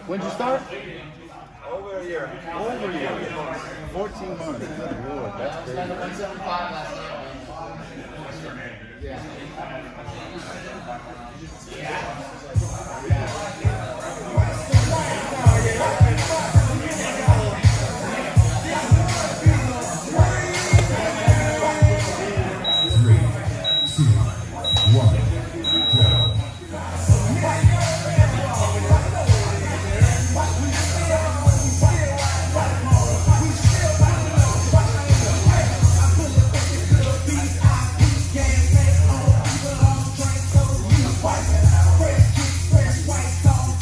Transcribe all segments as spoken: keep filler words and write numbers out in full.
When'd you start? Over a year. Over a year. fourteen months. Good Lord, that's crazy. one seventy-five last night, man. Yeah. Fresh, fresh, white, tall.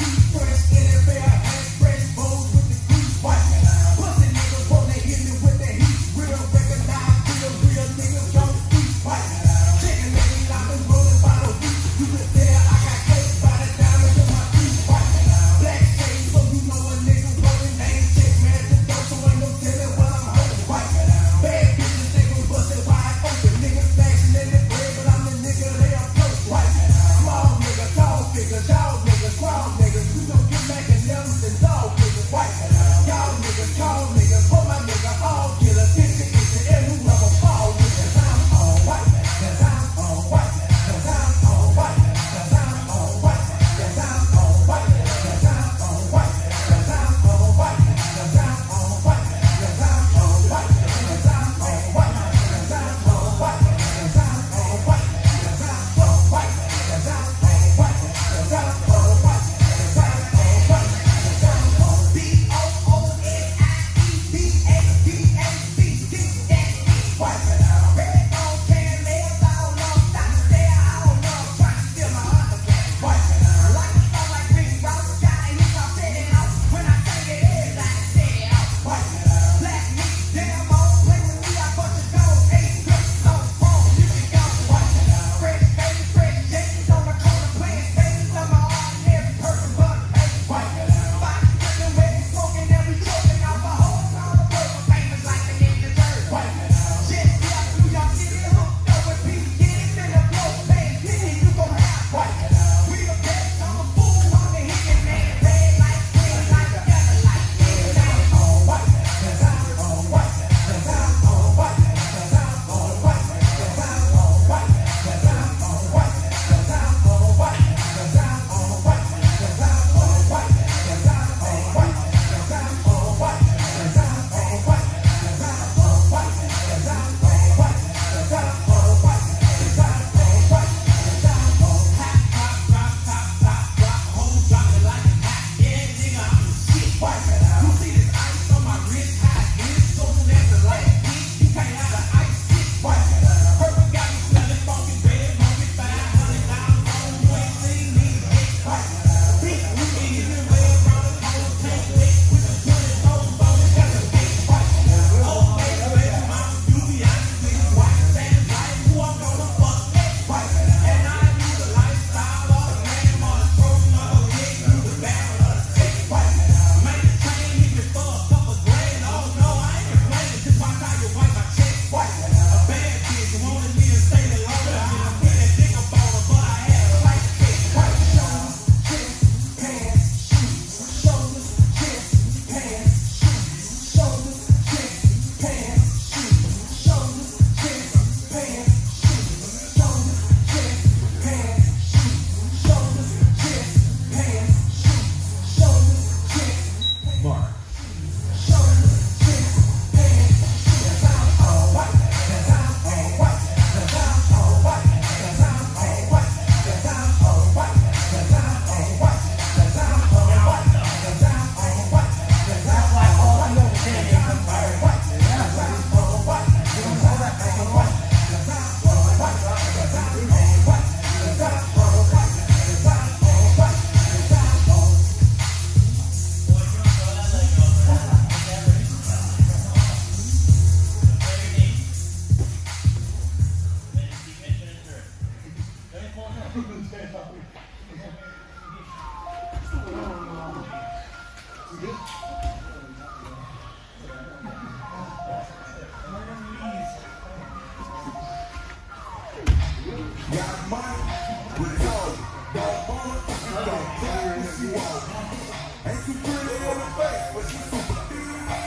Ain't too pretty in the face, but she's super thick.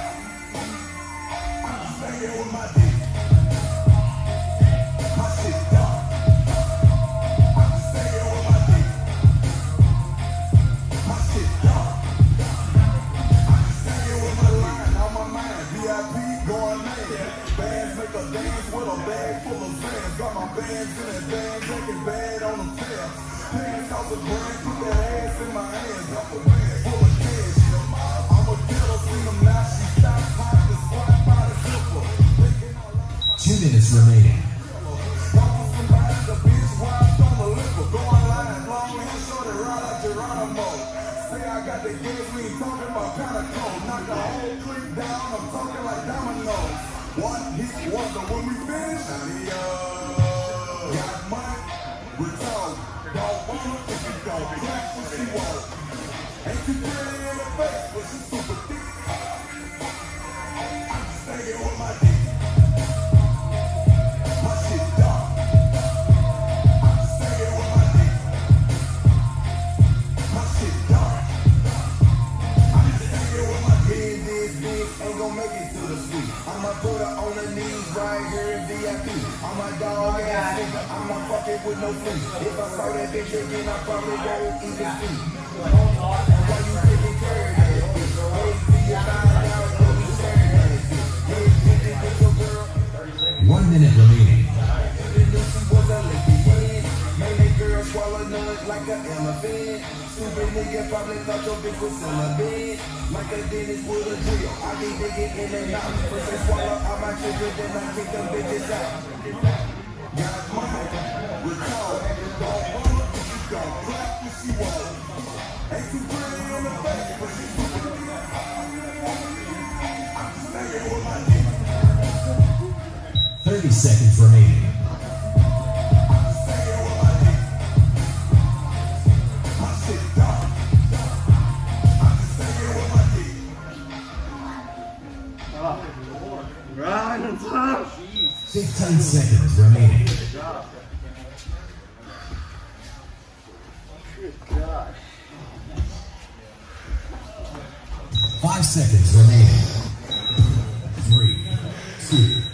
I'm staying with my dick. My shit dark. I'm staying with my dick. My shit dark. I'm staying with my line on my mind. V I P going mad. Bands make a dance with a bag full of fans. Got my bands in that band, taking bad on them tails. Pants off the brand, put that ass in my hands. Off the band full of cash. I'm a killer, see them now. She stopped hot, the squad by the slipper. Two minutes remaining. Walking somebody, the bitch wiped on the liquor. Going line, long hair, short and ride like Geronimo. Say I got the gas, we ain't talking about kind of cold. Knock the whole clique down, I'm talking like dominoes. One hit wonder when we finish. Adios. Got money, we talk. Don't want her if you don't clap what she want. Ain't too pretty in the face, but she super thick. I'm staying with my dick. My shit dark. I'm staying with my dick. My shit dark. I'm staying with my dick. This bitch ain't gon' make it to the street. I'ma put her on her knees right here in V I P. I'm a dog ass nigga. I'm not fucking with no free. If I saw that bitch again, I probably won't even speak. Why you taking care of that bitch? Wait till you find out that we sharing that bitch. Yeah, bitch, with your girl. One minute remaining. Even if she was a lesbian, made that girl swallow nuts like an elephant. Stupid nigga probably thought your bitch was celibate. Like a dentist with a drill, I be digging in and out. First they swallow all my children, then I kick them bitches out. Got money, we talk. Don't want her if you don't clap what she want. Ain't too pretty in the face, but she super thick. I'm staying with my dick. Thirty seconds remaining. I'm staying with my dick. My shit dark. I'm staying with my dick. Right on top. Fifteen seconds remaining. Good job. Good God. Five seconds remaining. Three, two,